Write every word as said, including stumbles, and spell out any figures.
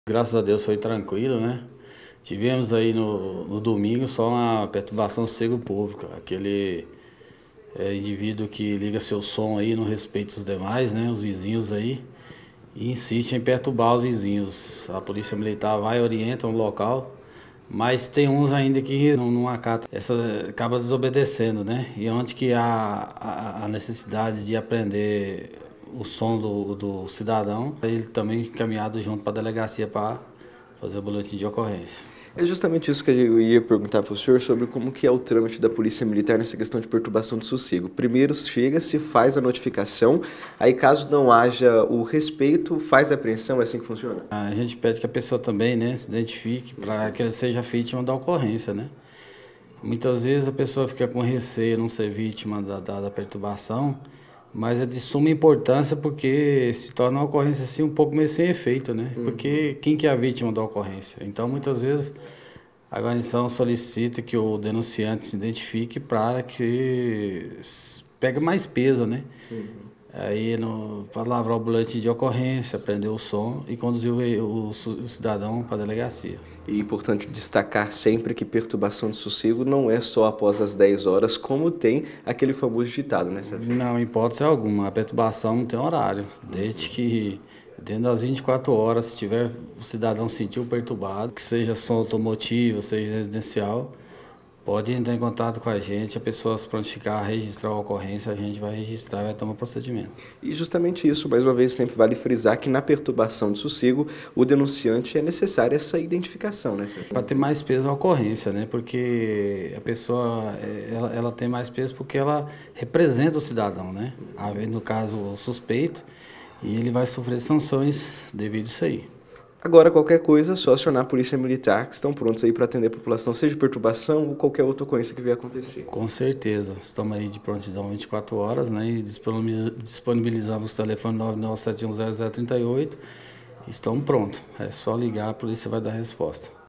Graças a Deus foi tranquilo, né? Tivemos aí no, no domingo só uma perturbação sossego público, aquele é, indivíduo que liga seu som aí, não respeita os demais, né? Os vizinhos aí, e insiste em perturbar os vizinhos. A polícia militar vai, orienta no local, mas tem uns ainda que não, não acata, essa acaba desobedecendo, né? E onde que há a, a necessidade de aprender o som do, do cidadão, ele também encaminhado junto para a delegacia para fazer o boletim de ocorrência. É justamente isso que eu ia perguntar para o senhor sobre como que é o trâmite da Polícia Militar nessa questão de perturbação de sossego. Primeiro chega-se, faz a notificação, aí caso não haja o respeito, faz a apreensão, é assim que funciona? A gente pede que a pessoa também, né, se identifique para que ela seja vítima da ocorrência, né? Muitas vezes a pessoa fica com receio de não ser vítima da, da, da perturbação, mas é de suma importância porque se torna uma ocorrência assim um pouco meio sem efeito, né? Uhum. Porque quem que é a vítima da ocorrência? Então muitas vezes a guarnição solicita que o denunciante se identifique para que pegue mais peso, né? Uhum. Aí para lavrar o boletim de ocorrência, prender o som e conduzir o, o, o cidadão para a delegacia. E é importante destacar sempre que perturbação de sossego não é só após as dez horas, como tem aquele famoso ditado, né, Sérgio? Não, em hipótese alguma, a perturbação não tem horário, desde que dentro das vinte e quatro horas, se tiver o cidadão sentiu perturbado, que seja som automotivo, seja residencial, pode entrar em contato com a gente, a pessoa se prontificar a registrar a ocorrência, a gente vai registrar e vai tomar procedimento. E justamente isso, mais uma vez, sempre vale frisar que na perturbação de sossego, o denunciante é necessária essa identificação, né, Sérgio? Para ter mais peso a ocorrência, né? Porque a pessoa, ela, ela tem mais peso porque ela representa o cidadão, né? No caso, o suspeito, e ele vai sofrer sanções devido a isso aí. Agora, qualquer coisa, é só acionar a Polícia Militar, que estão prontos aí para atender a população, seja perturbação ou qualquer outra ocorrência que vier a acontecer. Com certeza. Estamos aí de prontidão vinte e quatro horas, né? E disponibilizamos o telefone nove nove sete um zero zero três oito. Estamos prontos. É só ligar, a polícia vai dar resposta.